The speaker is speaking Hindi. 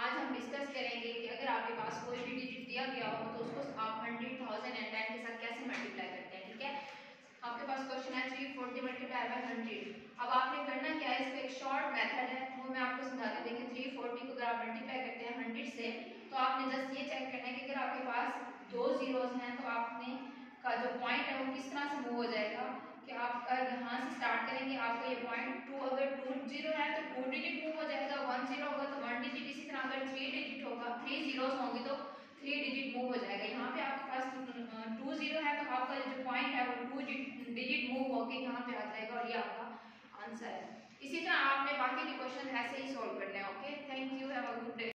आज हम डिस्कस करेंगे कि अगर आपके पास कोई भी डिजिट दिया गया हो तो उसको आप 100, 1000 एंड 10 के साथ कैसे मल्टीप्लाई करते हैं। ठीक है, आपके पास क्वेश्चन है 340 मल्टीप्लाई बाय 100। अब आपने करना क्या है, इसका एक शॉर्ट मेथड है वो मैं आपको समझाती हूँ। देखिए 340 को अगर आप मल्टीप्लाई करते हैं 100 से तो आपने जस्ट ये चेक करना है कि अगर आपके पास दो जीरोस हैं तो आपने का जो पॉइंट है वो किस तरह से मूव हो जाएगा कि आप यहाँ से स्टार्ट करेंगे, आपको ये पॉइंट 2 अगर 2 जीरो है तो 2 डिजिट मूव हो जाएगा, 1 जीरो होगा तो 1 डिजिट, इसी तरह अगर 3 डिजिट होगा, 3 जीरोस होंगे तो 3 डिजिट मूव हो जाएगा। यहाँ पे आपके पास 2 जीरो है तो आपका जो पॉइंट है वो 2 डिजिट मूव होके यहाँ पे आ जाएगा और ये आपका आंसर है। इसी तरह आपने बाकी के क्वेश्चन ऐसे ही सॉल्व करने हैं। Okay, thank you, have a good day.